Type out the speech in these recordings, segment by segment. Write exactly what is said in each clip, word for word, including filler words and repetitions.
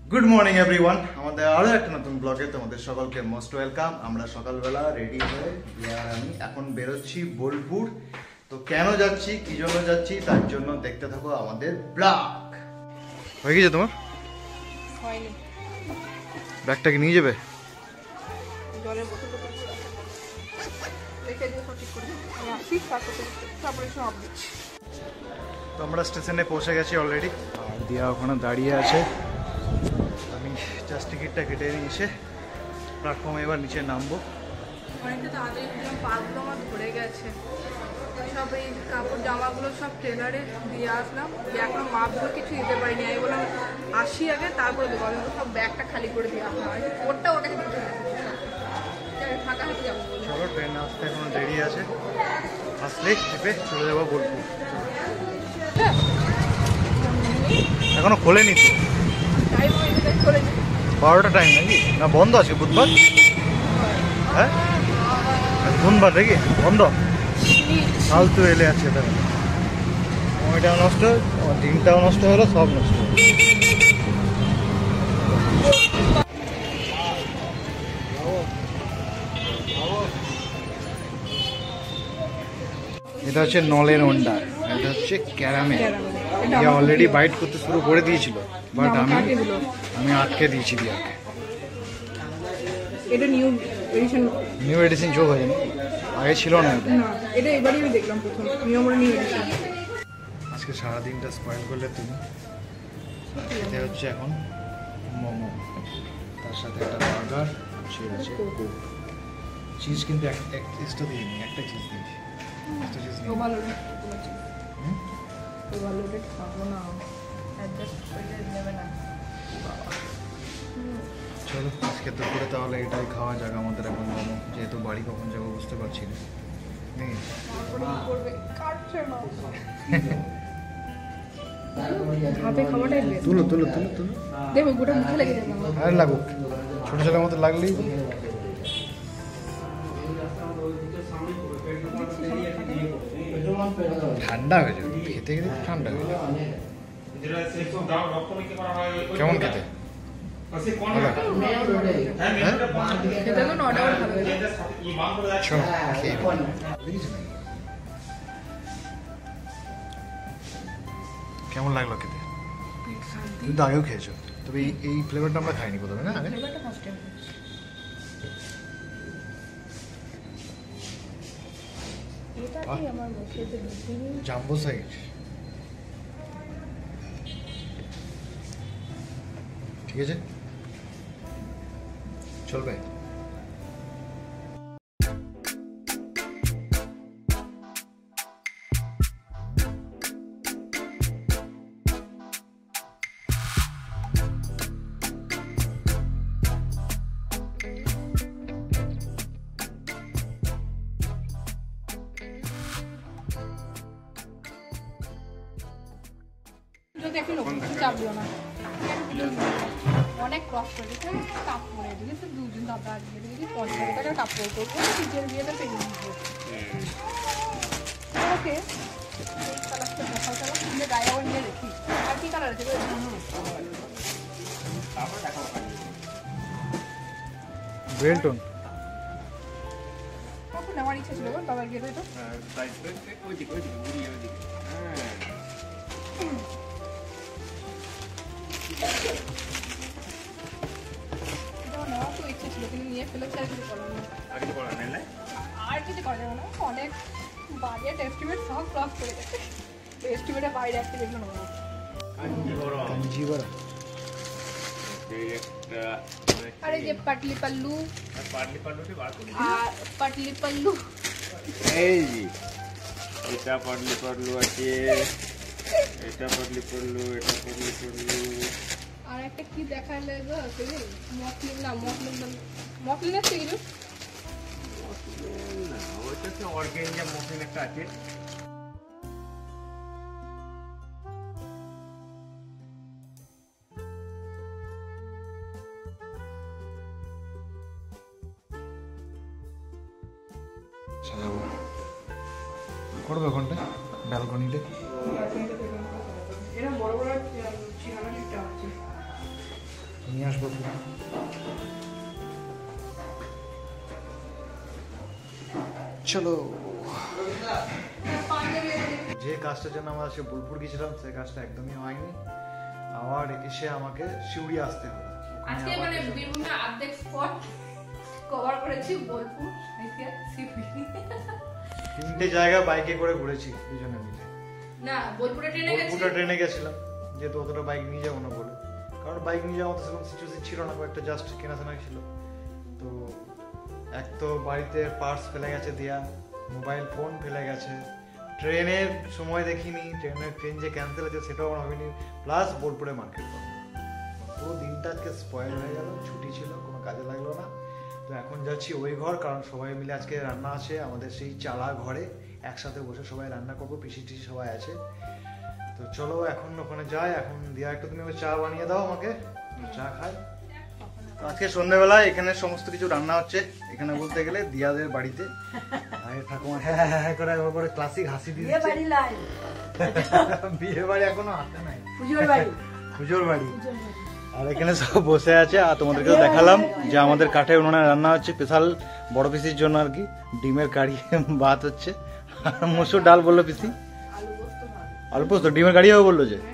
Good morning everyone, আমাদের আরো একটা নতুন ব্লগে তোমাদের সকলকে মোস্ট ওয়েলকাম। আমরা সকালবেলা রেডি হয়ে আর আমি এখন বেরোচ্ছি বোলপুর। তো কেন যাচ্ছি, কি জন্য যাচ্ছি, তার জন্য দেখতে থাকো আমাদের ব্লগ। হয়ে গেছে তোমার? হয়নি। ব্যাগটা কি নিয়ে যাবে? জলের বোতল রেখে দিয়ে ঠিক করে আমি আসি, তারপরে সব আপডেট। তো আমরা স্টেশনে পৌঁছে গেছি অলরেডি, আর দিয়া ওখানে দাঁড়িয়ে আছে। আমি জাস্ট টিকিটটা কেটে নিয়েছে, প্ল্যাটফর্মে এবার নিচে নামবো। অনেকটা তাড়াতাড়ি উঠলাম, পাগুলো আমার ধরে গেছে। সব এই কাপড় জামাগুলো সব ট্রেলারে দিয়ে আসলাম, দিয়ে এখনো মাপগুলো কিছু দিতে পারিনি। আমি বললাম আসি আগে, তারপরে দেবো। আমি সব ব্যাগটা খালি করে দিয়ে আসলাম, ওরটা ওটাকে দিতে ফাঁকা হাতে যাবো। চলো, ট্রেন আসতে এখনো দেরি আছে, আসলে চেপে চলে যাবো বোলপুর। এখনো খোলেনি তো, বারোটা টাইম নাকি? না বন্ধ আছে বুধবার? হ্যাঁ বুধবার নাকি বন্ধ? ফালতু এলে আছে, তাহলে সময়টাও নষ্ট, দিনটাও নষ্ট হলো, সব নষ্ট। এটা হচ্ছে নলের অন্ডা, এটা হচ্ছে ক্যারামেল। ইয়া অলরেডি বাইট করতে শুরু করে দিয়েছিল, বাট আমি আমি আটকে দিয়েছি দিয়াকে। এটা নিউ এডিশন, নিউ এডিশন যোগ হয়নি, আগে ছিল না এটা। না এটা এবারই আমি দেখলাম প্রথম নিউ নিউ এডিশন। আজকে সারাদিনটা স্পয়েল করলে তুমি। খেতে হচ্ছে এখন মোমো, তার সাথে একটা বার্গার, সে আছে কোক। চিজ কিন্তু এক এক চিজটা দিইনি, একটা চিজ দিয়েছি। একটা চিজ নিয়ে ওভারলোডেড হুম ওভারলোডেড খাবো না, অ্যাডজাস্ট করলে নেবে না। চলো আজকে তো করে তাহলে এটাই খাওয়া যাক আমাদের এখন মোমো, যেহেতু বাড়ি কখন যাবো বুঝতে পারছি না। তুলো তুলো তুলো তুলো দেখো গোটা মুখে লেগে যাবে। আর লাগুক, ছোটো ছোটোর মতো লাগলেই ঠান্ডা হয়ে যাবে, খেতে খেতে ঠান্ডা হয়ে যাবে। কেমন খেতে? কেমন লাগলো খেতে? তুমি তো আগেও খেয়েছো, তবে এই ফ্লেভারটা আমরা খাইনি প্রথমে না আগে। জাম্বো সাইজ, ঠিক আছে চলবে। অনেক ক্রস করে কাপড়ে দিয়েছে, দুজন দাদা আজকে দিয়েছি পঞ্চাশ টাকার কাপড় করবো, নিজের বিয়েটা পেয়ে দিবো। ওকে কালারটা দেখা কালার নিয়ে গায়ে আবার নিয়ে রেখি। আর কি কালার আছে? বেলটন কখন নেওয়ার ইচ্ছা ছিল গো বাবার গেলে এটা? আর কিছু করা যাবে না, অনেক বাজেট এস্টিমেট সব ক্রস করে গেছে। এস্টিমেটের বাইরে একটা যেগুলো নেবো। আরে যে পাটলি পাল্লু, পাটলি পাল্লুটি বার করি আর পাটলি পাল্লু, এই যে এটা পাটলি পাল্লু আছে, এটা পাটলি পাল্লু, এটা পাটলি পাল্লু। আর একটা কি দেখালে গো, মফলিন না মফলিন না মফলিন আছে কি? না ওইটা তো অর্গানজা মফলিন একটা আছে। সাজাবো করবে ওখানটা ব্যালকনিতে। এরা বড় বড় চিরানো একটা আছে। নিয়ে আসবো। চলো, যে কাজটার জন্য আমরা সে বোলপুর গেছিলাম সেই কাজটা একদমই হয়নি। আবার এসে আমাকে শিউড়ি আসতে হবে। আজকে মানে বীরভূমের অর্ধেক স্পট কভার করেছি, বোলপুর, সাঁইথিয়া, শিউড়ি। তিনটে জায়গা বাইকে করে ঘুরেছি দুজনে মিলে। না, বোলপুরে ট্রেনে গেছি। বোলপুরে ট্রেনে গেছিলাম, যেহেতু অতটা বাইক নিয়ে যাবো না বলে, কারণ বাইক নিয়ে যাওয়ার মতো সেরকম সিচুয়েশন ছিল না, কয়েকটা জাস্ট কেনাশোনা ছিল। তো এক তো বাড়িতে পার্স ফেলে গেছে দিয়া, মোবাইল ফোন ফেলে গেছে, ট্রেনের সময় দেখিনি, ট্রেনের ট্রেন যে ক্যান্সেল হয়েছে সেটাও আমার হয়নি, প্লাস বোলপুরে মার্কেট করবো। পুরো দিনটা আজকে স্পয়েল হয়ে গেল, ছুটি ছিল, কোনো কাজে লাগলো না। তো এখন যাচ্ছি ওই ঘর, কারণ সবাই মিলে আজকে রান্না আছে আমাদের সেই চালা ঘরে, একসাথে বসে সবাই রান্না করবো, পিসি টিসি সবাই আছে। তো চলো এখন ওখানে যাই। এখন দিয়া একটু তুমি চা বানিয়ে দাও আমাকে, চা খাই। আজকে সন্ধ্যাবেলায় এখানে সমস্ত কিছু রান্না হচ্ছে, এখানে বলতে গেলে দিয়াদের বাড়িতে। ঠাকুমা হ্যাঁ হ্যাঁ করে করে ক্লাসিক হাসি দিয়ে দিচ্ছে। বিয়ে বাড়ি এখনো আসে নাই, পুজোর বাড়ি, পুজোর বাড়ি। আর এখানে সব বসে আছে, আর তোমাদেরকে দেখালাম যে আমাদের কাঠে উনুনে রান্না হচ্ছে স্পেশাল বড় পিসির জন্য আর কি, ডিমের কারি ভাত হচ্ছে, আর মসুর ডাল বললো পিসি, আলু পোস্ত, ডিমের কারি হবে বললো যে।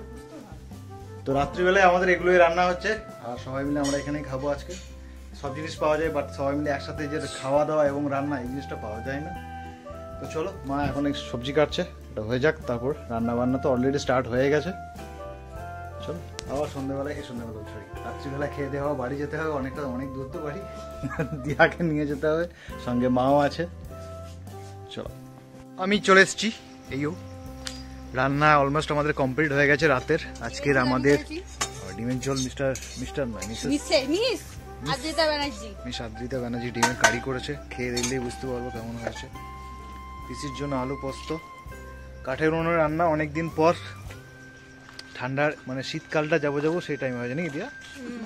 তো রাত্রিবেলায় আমাদের এগুলোই রান্না হচ্ছে, আর সবাই মিলে আমরা এখানেই খাবো আজকে। সব জিনিস পাওয়া যায়, বাট সবাই মিলে একসাথে যে খাওয়া দাওয়া এবং রান্না এই জিনিসটা পাওয়া যায় না। তো চলো, মা এখন এক সবজি কাটছে, এটা হয়ে যাক, তারপর রান্না বান্না তো অলরেডি স্টার্ট হয়ে গেছে। চলো আবার সন্ধ্যেবেলায়, এই সন্ধ্যেবেলা সরি রাত্রিবেলা খেয়ে দেওয়া, বাড়ি যেতে হবে, অনেকটা অনেক দূর তো বাড়ি, দিয়াকে নিয়ে যেতে হবে, সঙ্গে মাও আছে। চলো, আমি চলে এসেছি, এইও রান্না অলমোস্ট আমাদের কমপ্লিট হয়ে গেছে রাতের। আজকের আমাদের ডিমের ঝোল, মিস্টার মিস্টার নয় Mrs miss Adrita Banerjee, miss Adrita Banerjee ডিমের কারি করেছে, খেয়ে দেখলেই বুঝতে পারবো কেমন হয়েছে। পিসির জন্য আলু পোস্ত, কাঠের উনুনে রান্না অনেকদিন পর, ঠান্ডার মানে শীতকালটা যাবো যাবো সেই টাইম হয়েছে নাকি দিয়া।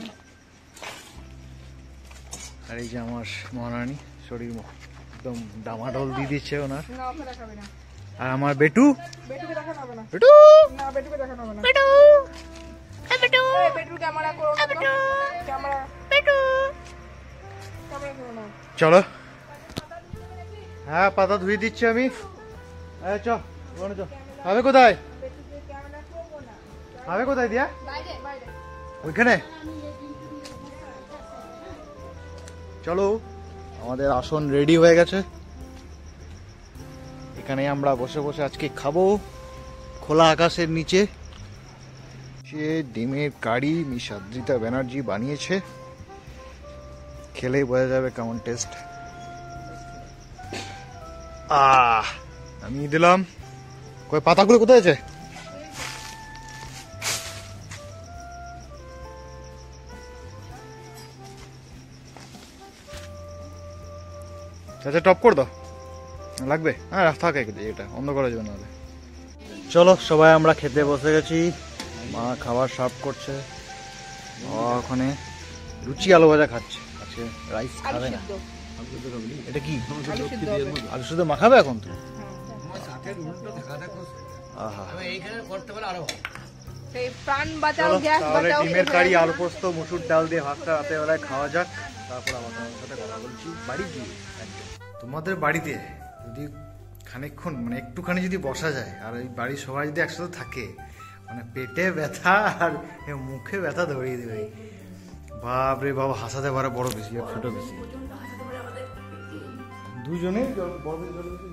আর এই যে আমার মহারানী, শরীর একদম ডামাডোল দিয়ে দিচ্ছে ওনার। আর আমার বেটু, বেটুকে দেখানো হবে না, বেটু না, বেটুকে দেখানো হবে না, বেটু বেটু বেটু ক্যামেরা করো না, ক্যামেরা বেটু ক্যামেরা করো না। চলো, হ্যাঁ পাতা ধুয়ে দিচ্ছি আমি। এই চ ওখানে চ, হবে কোথায়, হবে কোথায় দিয়া, বাইরে বাইরে ওইখানে। চলো, আমাদের আসন রেডি হয়ে গেছে, এখানে আমরা বসে বসে আজকে খাবো খোলা আকাশের নিচে। সে ডিমের কারি মিস আদ্রিতা ব্যানার্জি বানিয়েছে, খেলেই বোঝা যাবে কেমন টেস্ট। আহ আমি দিলাম, কই পাতাগুলো কোথায় আছে, আচ্ছা টপ করে দাও, লাগবে হ্যাঁ থাকে, এটা অন্ধ করা যাবে না। চলো সবাই আমরা খেতে বসে গেছি, মা খাবার সার্ভ করছে, ওখানে লুচি আলু ভাজা খাচ্ছে, আজকে রাইস খাবে না। এটা কি আলু শুধু মাখাবে এখন তো, ডিমের কারি আলু পোস্ত মুসুর ডাল দিয়ে ভাতটা রাতে বেলায় খাওয়া যাক, তারপর আমার তোমার সাথে কথা বলছি বাড়ি গিয়ে। তোমাদের বাড়িতে যদি খানিকক্ষণ মানে একটুখানি যদি বসা যায়, আর এই বাড়ির সবাই যদি একসাথে থাকে, মানে পেটে ব্যথা আর মুখে ব্যথা ধরিয়ে দেবে। বাপ রে বাবা, হাসাতে পারে বড় বেশি আর ছোট বেশি, দুজনে বড় বেশি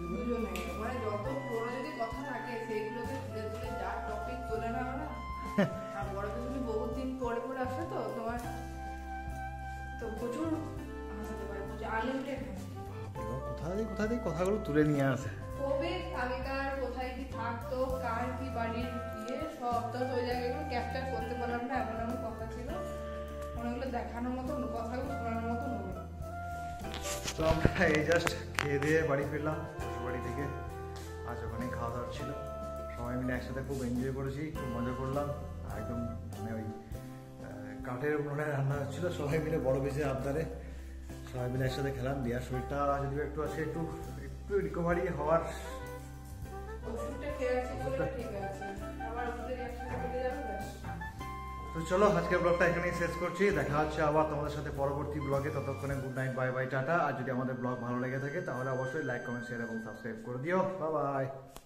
কোথা থেকে কথাগুলো তুলে নিয়ে আসে, কবে আগেকার কোথায় কি থাকতো, কার কি বাড়ির ইয়ে, সব তো ওই জায়গাগুলো ক্যাপচার করতে পারলাম না, এমন এমন কথা ছিল, অনেকগুলো দেখানোর মতো কথাগুলো শোনানোর মতো হলো। তো আমরা এই জাস্ট খেয়ে দিয়ে বাড়ি ফিরলাম শ্বশুর বাড়ি থেকে, আজ ওখানেই খাওয়া দাওয়া ছিল, সবাই মিলে একসাথে খুব এনজয় করেছি, খুব মজা করলাম। একদম মানে ওই কাঠের উনুনে রান্না হচ্ছিল, সবাই মিলে বড় বেশি আবদারে সবাই মিলে একসাথে খেলাম। দিয়ার শরীরটা যদি একটু আছে, একটু একটু রিকভারি হওয়ার, তো চলো আজকের ব্লগটা এখানেই শেষ করছি, দেখা হচ্ছে আবার তোমাদের সাথে পরবর্তী ব্লগে। ততক্ষণে good night, bye bye, ta-ta. আর যদি আমাদের ব্লগ ভালো লেগে থাকে তাহলে অবশ্যই লাইক, কমেন্ট, শেয়ার এবং সাবস্ক্রাইব করে দিও। Bye by.